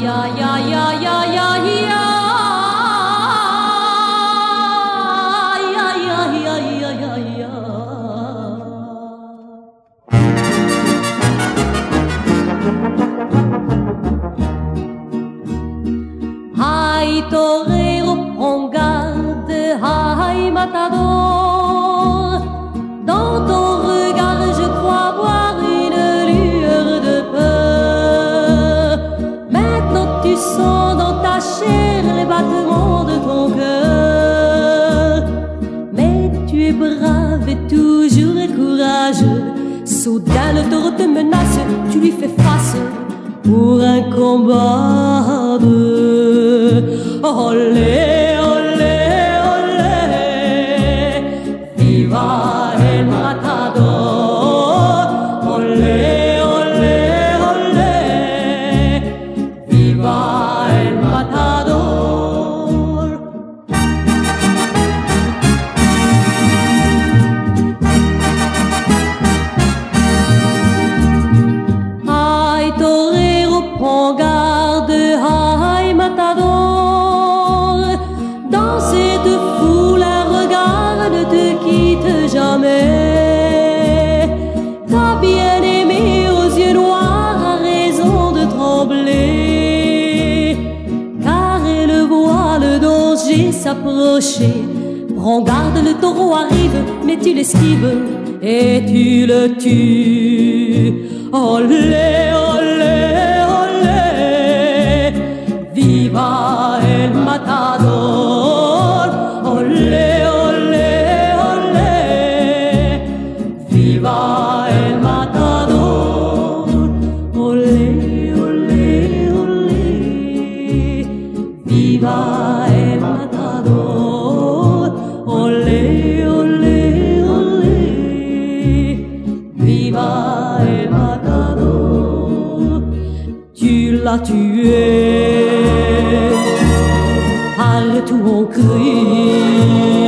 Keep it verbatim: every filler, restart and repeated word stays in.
aïe, aïe, aïe, aïe, aïe, aïe, aïe, aïe, aïe, aïe, aïe, torero, prends garde, aïe, matador, dans ton regard je crois voir une lueur de peur. Maintenant tu sens dans ta chair les battements de ton cœur. Mais tu es brave et toujours courageux. Soudain le taureau te menace, tu lui fais face pour un combat de olé, olé, olé, viva el matador, olé, olé, olé, viva el matador. Ay, torero, prends garde, ay, matador, dans cette foule un regard ne te quitte jamais. Ta bien-aimée aux yeux noirs a raison de trembler, car elle voit le danger s'approcher. Prends garde, le taureau arrive, mais tu l'esquives et tu le tues. Olé, olé, olé, viva el matador, olé, olé, olé, viva el matador, olé, olé, olé, viva el matador, olé, olé, olé, viva el matador. Tu l'as tué, partout on crie.